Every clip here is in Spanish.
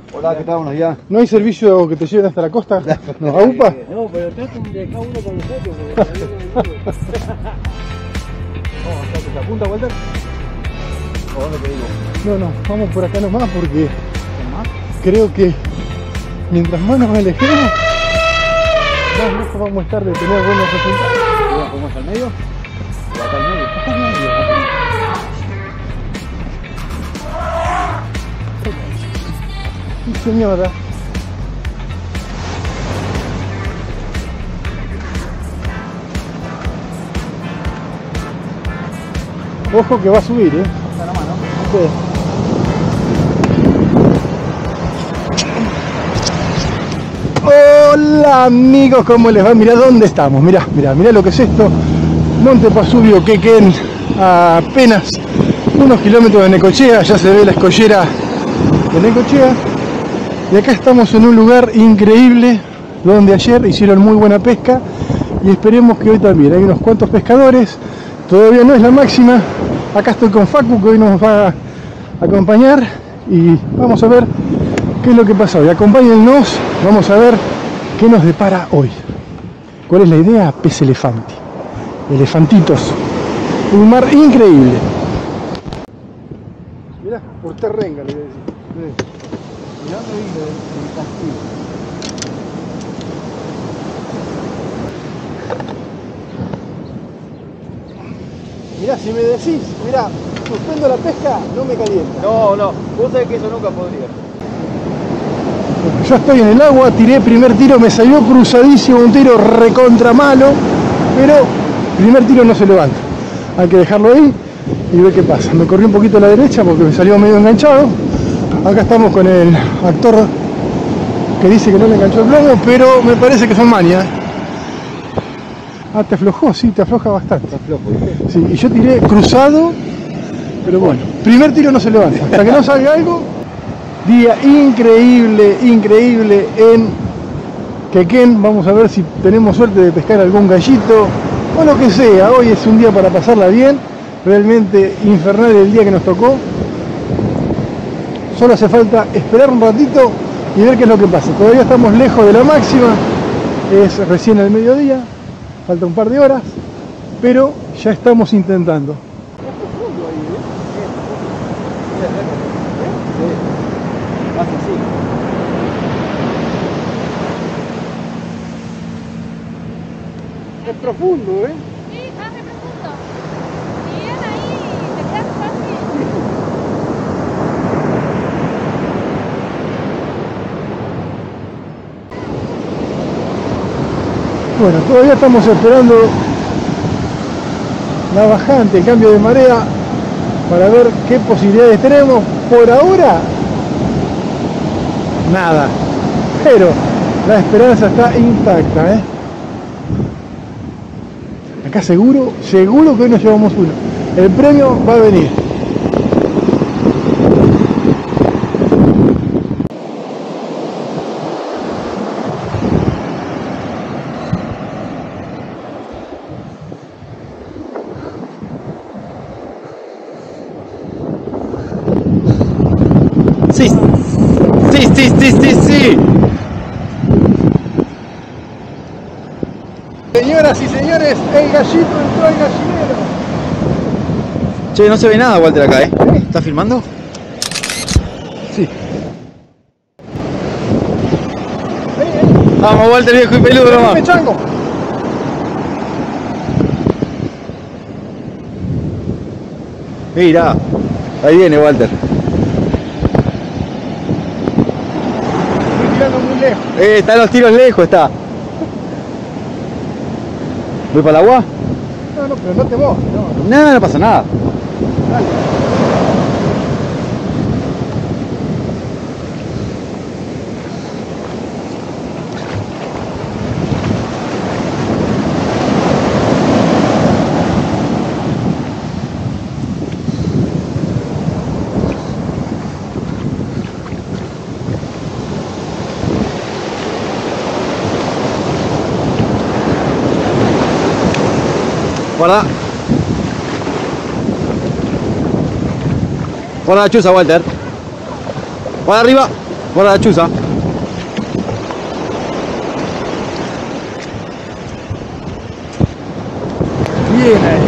Hola, ¿qué tal? Buenos días. ¿No hay servicio que te lleven hasta la costa? ¿No? ¿A UPA? No, pero traten de dejar uno con nosotros. ¿Te apunta, Walter? ¿Por dónde te digo? No, vamos por acá nomás porque creo que mientras más nos alejemos, más lejos vamos a estar de tener buenos resultados. ¿Cómo es al medio? ¿O acá al medio? Acá al medio. Sí, señora. Ojo que va a subir, Está la mano. Sí. Hola amigos, ¿cómo les va? Mirá dónde estamos, mirá lo que es esto. Monte Pasubio, Quequén, a apenas unos kilómetros de Necochea, ya se ve la escollera de Necochea. Y acá estamos en un lugar increíble, donde ayer hicieron muy buena pesca y esperemos que hoy también. Hay unos cuantos pescadores, todavía no es la máxima. Acá estoy con Facu, que hoy nos va a acompañar y vamos a ver qué es lo que pasa hoy. Acompáñennos, vamos a ver qué nos depara hoy. ¿Cuál es la idea? Pez elefante, elefantitos, un mar increíble. Mirá, por terrenga le voy a decir. ¿Y dónde vino el castillo? Mirá, si me decís, mirá, suspendo la pesca, no me calienta. No, vos sabés que eso nunca podría. Yo estoy en el agua, tiré primer tiro, me salió cruzadísimo, un tiro recontra malo, pero primer tiro no se levanta. Hay que dejarlo ahí y ver qué pasa. Me corrí un poquito a la derecha porque me salió medio enganchado. Acá estamos con el actor que dice que no le enganchó el plomo, pero me parece que son manias. Ah, te aflojó, sí, te afloja bastante. Está flojo, ¿viste? Sí, y yo tiré cruzado, pero bueno, primer tiro no se levanta. Hasta que no salga algo. Día increíble en Quequén. Vamos a ver si tenemos suerte de pescar algún gallito o lo que sea. Hoy es un día para pasarla bien. Realmente infernal el día que nos tocó. Solo hace falta esperar un ratito y ver qué es lo que pasa. Todavía estamos lejos de la máxima. Es recién el mediodía. Falta un par de horas. Pero ya estamos intentando. Más así. Es profundo, ¿eh? Sí, más de profundo. Si bien ahí te quedas fácil. Bueno, todavía estamos esperando la bajante, el cambio de marea, para ver qué posibilidades tenemos. Por ahora, nada. Pero la esperanza está intacta, ¿eh? Acá seguro que hoy nos llevamos uno. El premio va a venir. Sí. Señoras y señores, el gallito entró al gallinero. Che, no se ve nada, Walter, acá, ¿eh? ¿Estás filmando? Sí. Vamos, Walter, viejo y peludo nomás. ¡Vení, chango! Mira, ahí viene Walter. Estoy tirando muy lejos. Están los tiros lejos, está. ¿Voy para el agua? No, pero no te mojes, no. No, no pasa nada. Dale. Guarda. Guarda la chuza, Walter. Guarda arriba. Guarda la chuza. Bien ahí.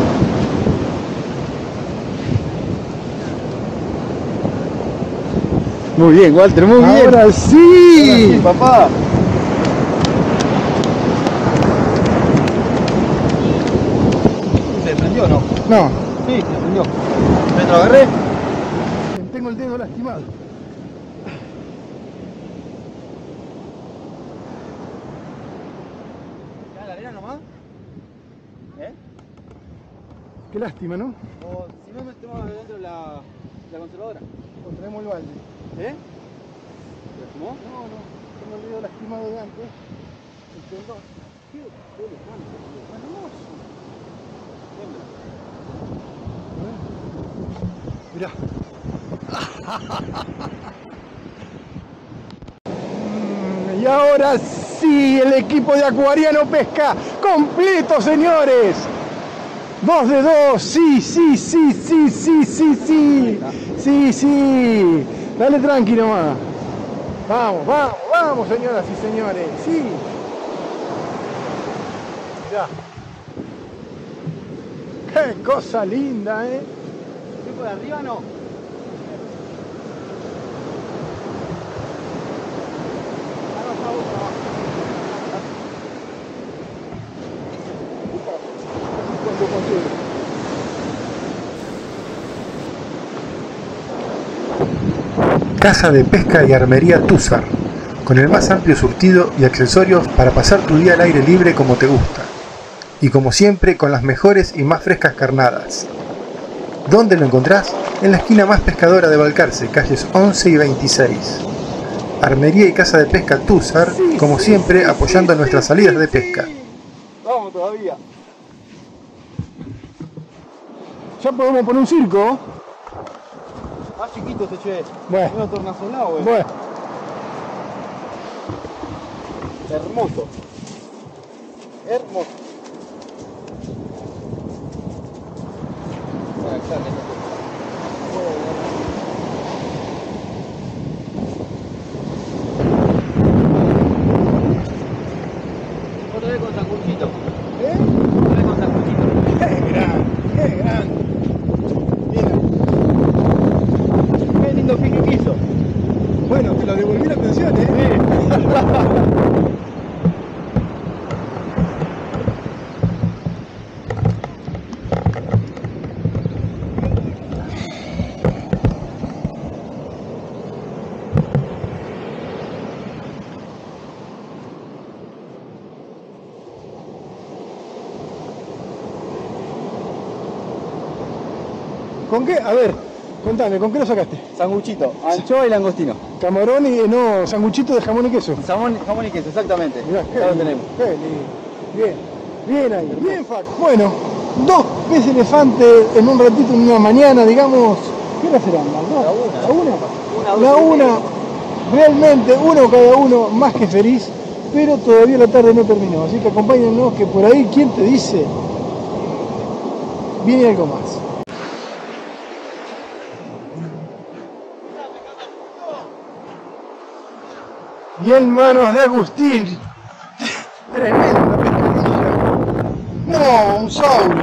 Muy bien, Walter, muy bien. Ahora sí. Papá. ¿Se prendió o no? No, Sí, se prendió. ¿Me lo agarré? tengo el dedo lastimado. ¿Ya la arena nomás? ¿Eh? Qué lástima, ¿no? O si no metemos dentro la conservadora. O traemos el balde. ¿Eh? ¿Te lastimó? No, no, tengo el dedo lastimado de antes. El tendón. Qué elefante, tío. Hermoso. Tembla. Mirá. Y ahora sí, el equipo de Acuariano Pesca completo, señores. 2 de 2, sí, sí, sí, sí, sí, sí, sí. Sí, sí. Dale tranqui nomás. Vamos, vamos, vamos, señoras y señores. Sí. Mirá. Qué cosa linda, ¿eh? ¿Estoy por arriba o no? Casa de Pesca y Armería Túzar, con el más amplio surtido y accesorios para pasar tu día al aire libre como te gusta. Y como siempre, con las mejores y más frescas carnadas. ¿Dónde lo encontrás? En la esquina más pescadora de Balcarce, calles 11 y 26. Armería y Casa de Pesca Túzar, como siempre, apoyando nuestras salidas de pesca. Vamos todavía. Ya podemos poner un circo. Más chiquito se che. Bueno. Uno tornasolado, Bueno. Hermoso. Hermoso. Otra vez con sanguchito. ¿Eh? Otra vez con sanguchito. ¡Qué grande! ¡Qué grande! Mira. Qué lindo pique que hizo. Bueno, te lo devolví la pensión, ¿eh? ¿Con qué? A ver, contame, ¿con qué lo sacaste? Sanguchito, anchoa y langostino. Camarón y, no, sanguchito de jamón y queso. Jamón y queso, exactamente. Mirá, Ya lo tenemos. Qué lindo. Bien, bien ahí, bien Facu. Bueno, 2 peces elefantes en un ratito, en una mañana, digamos. ¿Qué hora serán? ¿Las 2? La una. La una. Realmente uno cada uno más que feliz, pero todavía la tarde no terminó. Así que acompáñennos que por ahí, ¿quién te dice? Viene algo más. Y en manos de Agustín. Tremenda pescadilla. No, un sauro.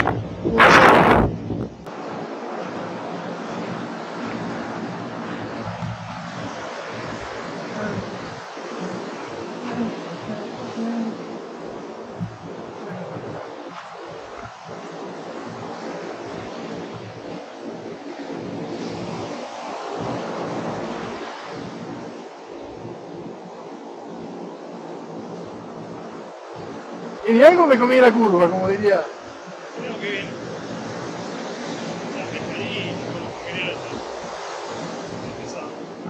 Y de algo me comí la curva, como diría. Creo que bien. La pescadilla con los materiales pesado.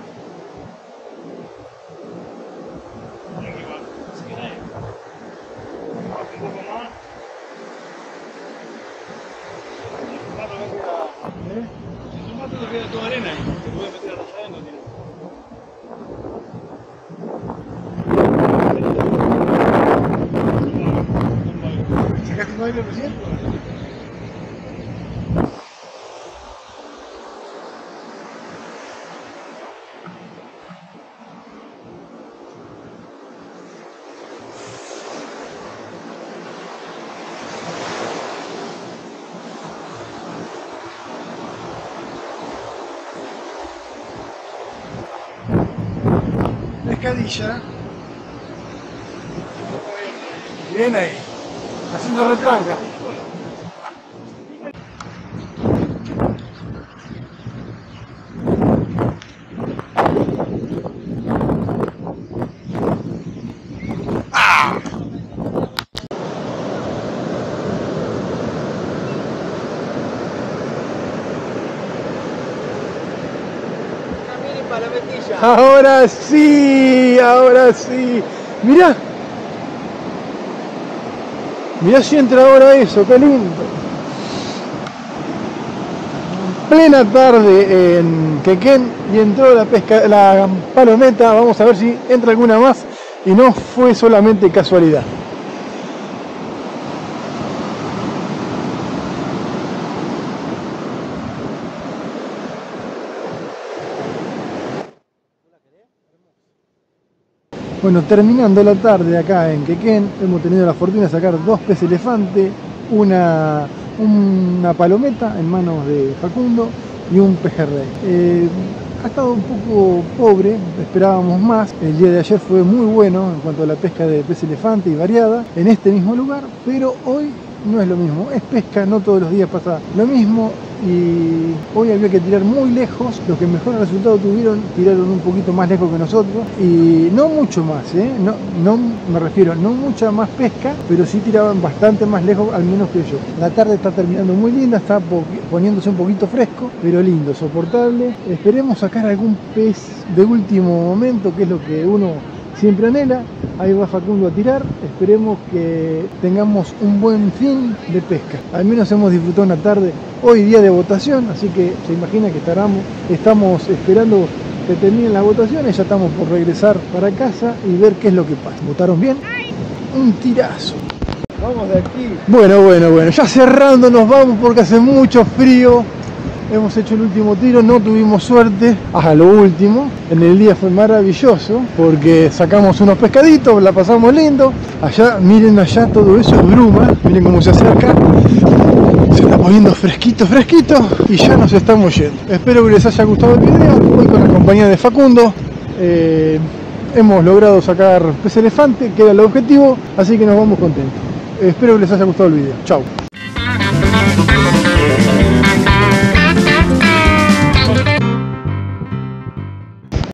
Creo que va. Así que nada. Un poco más. Si tu mato te queda toda arena y te puedes meter a la llave, no tiene. ¿Sacaste un baile recién? pescadilla. Bien ahí, haciendo retranca. Ahora sí, ahora sí. Mirá. Mirá si entra ahora eso, qué lindo. Plena tarde en Quequén y entró la palometa. Vamos a ver si entra alguna más y no fue solamente casualidad. Bueno, terminando la tarde acá en Quequén, hemos tenido la fortuna de sacar 2 peces elefante, una palometa en manos de Facundo y un pejerrey. Ha estado un poco pobre, esperábamos más. El día de ayer fue muy bueno en cuanto a la pesca de pez elefante y variada en este mismo lugar, pero hoy no es lo mismo. Es pesca, no todos los días pasa lo mismo. Y hoy había que tirar muy lejos. Los que mejor resultado tiraron un poquito más lejos que nosotros y no mucho más, no me refiero, no mucha más pesca, pero sí tiraban bastante más lejos, al menos que yo. La tarde está terminando muy linda, está poniéndose un poquito fresco, pero lindo, soportable. Esperemos sacar algún pez de último momento, que es lo que uno siempre anhela. Ahí va Facundo a tirar. Esperemos que tengamos un buen fin de pesca. Al menos hemos disfrutado una tarde. Hoy día de votación, así que se imagina que estamos esperando que terminen las votaciones. Ya estamos por regresar para casa y ver qué es lo que pasa. ¿Votaron bien? Un tirazo. Vamos de aquí. Bueno, ya cerrando nos vamos porque hace mucho frío. Hemos hecho el último tiro, no tuvimos suerte hasta lo último. En el día fue maravilloso porque sacamos unos pescaditos, la pasamos lindo. Allá, miren allá, todo eso es bruma. Miren cómo se acerca. Se está poniendo fresquito y ya nos estamos yendo. Espero que les haya gustado el video. Hoy con la compañía de Facundo hemos logrado sacar pez elefante, que era el objetivo, así que nos vamos contentos. Espero que les haya gustado el video. Chau.